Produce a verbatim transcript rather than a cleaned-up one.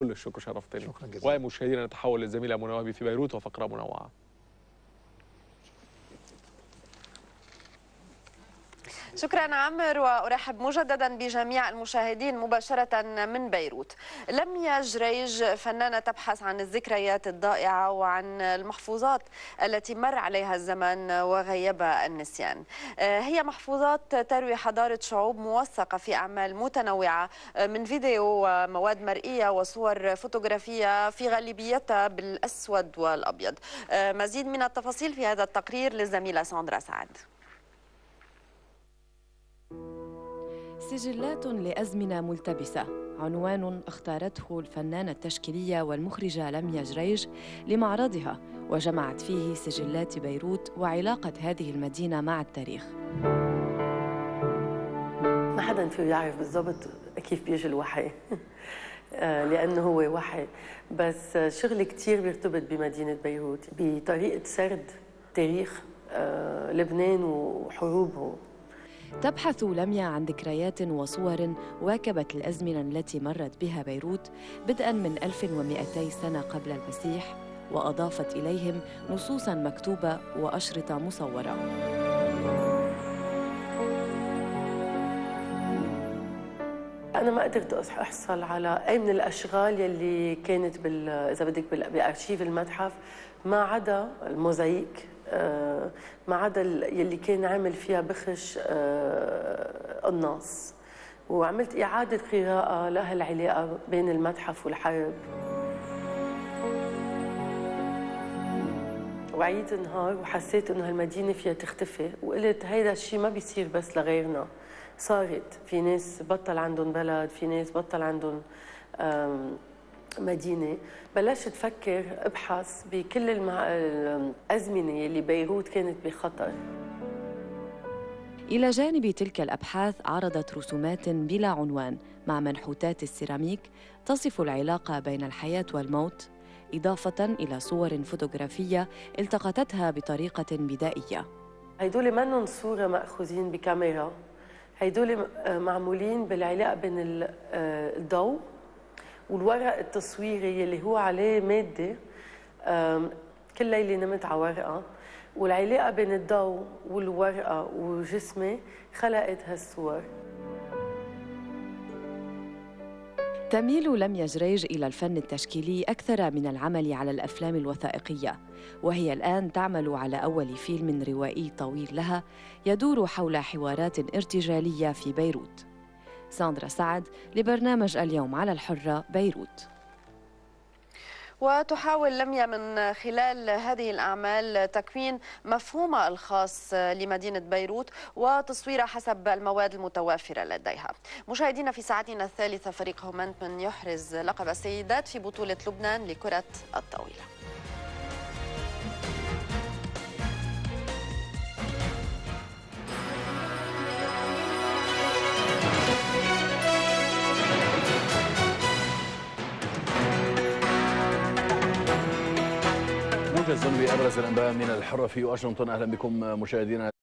كل الشكر، شرفتني. شكرا جزيلا. ومشاهدينا نتحول للزميله منى وهبي في بيروت وفقره منوعه. شكرا عمر، وأرحب مجددا بجميع المشاهدين مباشرة من بيروت. لميا جريج فنانة تبحث عن الذكريات الضائعة وعن المحفوظات التي مر عليها الزمن وغيبها النسيان. هي محفوظات تروي حضارة شعوب موثقة في أعمال متنوعة من فيديو ومواد مرئية وصور فوتوغرافية في غالبيتها بالأسود والأبيض. مزيد من التفاصيل في هذا التقرير للزميلة ساندرا سعد. سجلات لأزمنة ملتبسة، عنوان اختارته الفنانة التشكيلية والمخرجة لميا جريج لمعرضها، وجمعت فيه سجلات بيروت وعلاقة هذه المدينة مع التاريخ. ما حدا فيه يعرف بالضبط كيف بيجي الوحي لأنه هو وحي، بس شغل كتير بيرتبط بمدينة بيروت بطريقة سرد تاريخ لبنان وحروبه. تبحث لميا عن ذكريات وصور واكبت الأزمنة التي مرت بها بيروت بدءاً من ألف ومئتي سنة قبل المسيح، وأضافت إليهم نصوصاً مكتوبة وأشرطة مصورة. أنا ما قدرت أحصل على أي من الأشغال يلي كانت بال إذا بدك بأرشيف المتحف، ما عدا الموزاييك، ما عدا يلي كان عامل فيها بخش قناص، وعملت إعادة قراءة لها العلاقة بين المتحف والحرب. وعيت نهار وحسيت إنه هالمدينة فيها تختفي، وقلت هيدا الشيء ما بيصير بس لغيرنا، صارت في ناس بطل عندهم بلد، في ناس بطل عندهم مدينة. بلشت أفكر أبحث بكل المع... الأزمنة اللي بيروت كانت بخطر. إلى جانب تلك الأبحاث عرضت رسومات بلا عنوان مع منحوتات السيراميك تصف العلاقة بين الحياة والموت، إضافة إلى صور فوتوغرافية التقطتها بطريقة بدائية. هيدول منهم صورة مأخوذين بكاميرا، هيدول معمولين بالعلاقة بين الضوء والورق التصويري اللي هو عليه مادة. كل ليلة نمت على ورقة، والعلاقة بين الضوء والورقة وجسمي خلقت هالصور. تميل لميا جريج إلى الفن التشكيلي أكثر من العمل على الأفلام الوثائقية، وهي الآن تعمل على أول فيلم روائي طويل لها يدور حول حوارات ارتجالية في بيروت. ساندرا سعد لبرنامج اليوم على الحرة، بيروت. وتحاول لميا من خلال هذه الأعمال تكوين مفهومها الخاص لمدينة بيروت وتصويرها حسب المواد المتوافرة لديها. مشاهدينا، في ساعتنا الثالثة فريق هومنتمن يحرز لقب السيدات في بطولة لبنان لكرة الطاولة. موجز بأبرز الأنباء من الحرة في واشنطن. أهلا بكم مشاهدينا.